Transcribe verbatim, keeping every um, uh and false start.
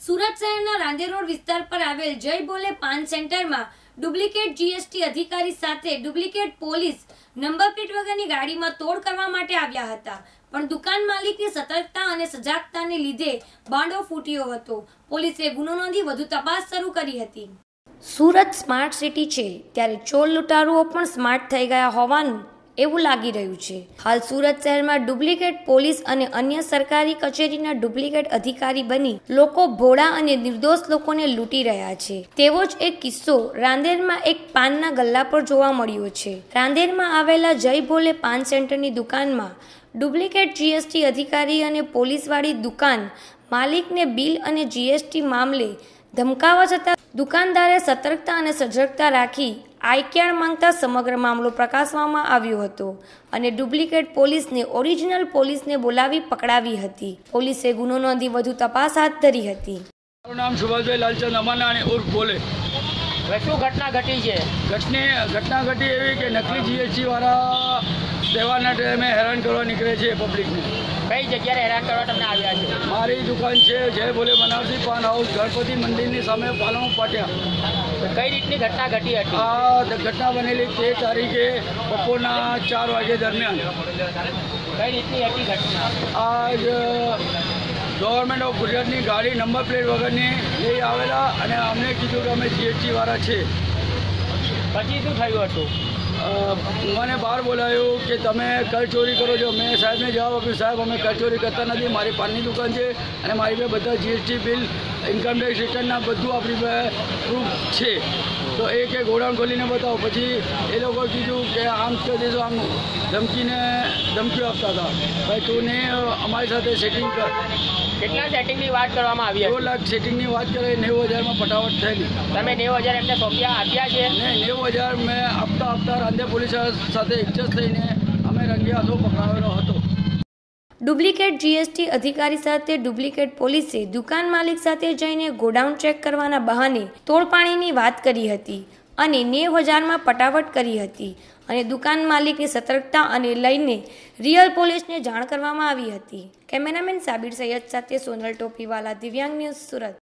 સુરત શહેરના રાંદેર રોડ વિસ્તાર પર આવેલ જય બોલે પાન સેન્ટરમાં ડુપ્લિકેટ જીએસટી અધિકારી સાથે ડુપ્લિકેટ પોલીસ નંબર પ્લેટ વગરની ગાડીમાં તોડ કરવા માટે આવ્યા હતા, પણ દુકાન માલિકની સતર્કતા અને સજાગતાને લીધે બાંડો ફૂટ્યો હતો। પોલીસે ગુનો નોંધી વધુ તપાસ શરૂ કરી હતી। સુરત સ્માર્ટ સિટી છે, ત્યારે ચોર લૂંટારુઓ પણ સ્માર્ટ થઈ ગયા હોવાનું એવું લાગી રહ્યું છે। હાલ સુરત શહેરમાં ડુપ્લિકેટ પોલીસ અને અન્ય સરકારી કચેરીના ડુપ્લિકેટ અધિકારી બની લોકો ભોળા અને નિર્દોષ લોકોને લૂંટી રહ્યા છે। તેવો જ એક કિસ્સો રાંદેરમાં એક પાનના ગલ્લા પર જોવા મળ્યો છે। રાંદેરમાં આવેલા જય ભોલે પાન સેન્ટરની દુકાનમાં ડુપ્લિકેટ જીએસટી અધિકારી અને પોલીસવાળી દુકાન માલિકને બિલ અને જીએસટી મામલે ધમકાવા છતાં દુકાનદારે સતર્કતા અને સજગતા રાખી આઈકેણ માંગતા સમગ્ર મામલો પ્રકાશવામાં આવ્યો હતો અને ડુપ્લિકેટ પોલીસને ઓરિજિનલ પોલીસને બોલાવી પકડાવી હતી। પોલીસે ગુનો નોંધી વધુ તપાસ હાથ ધરી હતી। મારું નામ સુભાષભાઈ લાલચંદ અમાનાણી ઉર્ફ બોલે। શું ઘટના ઘટી છે? ઘટની ઘટના ઘટી એવી કે નકલી જીએસટી વાળા તહેવારના ટાઈમે હેરાન કરવા નીકળે છે પબ્લિકને। કઈ જગ્યાએ હેરાન કરવા તમને આવ્યા છે? મારી દુકાન છે જય બોલે બનારસી પાન હાઉસ, ગણપતિ મંદિરની સામે પાલમ પાટિયા। કઈ રીતની ઘટના ઘટી હતી? આ ઘટના બનેલી તે તારીખે બપોરના ચાર વાગે દરમિયાન। કઈ રીતની હતી ઘટના? આજ ગવર્મેન્ટ ઓફ ગુજરાતની ગાડી નંબર પ્લેટ વગરની લઈ આવેલા અને અમને કીધું કે અમે જીએસટી વાળા છે। પછી શું થયું હતું? મને બહાર બોલાયું કે તમે કર ચોરી કરો છો। મેં સાહેબને જવાબ આપ્યો, સાહેબ અમે કર ચોરી કરતા નથી, મારી પાનની દુકાન છે અને મારી પાસે બધા જીએસટી બિલ, ઇન્કમ ટેક્સ રિટર્નના બધું આપણી પાસે પ્રૂફ છે। તો એ કે ગોડાઉન ખોલીને બતાવો। પછી એ લોકો કીધું કે આમ કરી દેજો, આમ ધમકીને ધમકીઓ આપતા હતા, ભાઈ તું ને અમારી સાથે સેટિંગ કર। કેટલા સેટિંગની વાત કરવામાં આવી? દો લાખ સેટિંગની વાત કરે, નેવું હજારમાં ફટાફટ થયેલી। તમે નેવું હજાર એમને સોંપ્યા આપ્યા છે? ને નેવું હજાર મેં આપતા આપતા રાંદેર પોલીસ સાથે એડજસ્ટ થઈને અમે રંગે હાથો પકડાવેલો હતો। ડુપ્લિકેટ જીએસટી અધિકારી સાથે ડુપ્લિકેટ પોલીસે દુકાન માલિક સાથે જઈને ગોડાઉન ચેક કરવાના બહાને તોડપાણીની વાત કરી હતી અને નેવ હજારમાં પટાવટ કરી હતી અને દુકાન માલિકની સતર્કતા અને લઈને રિયલ પોલીસને જાણ કરવામાં આવી હતી। કેમેરામેન સાબિર સૈયદ સાથે સોનલ ટોપીવાલા, દિવ્યાંગ ન્યૂઝ, સુરત।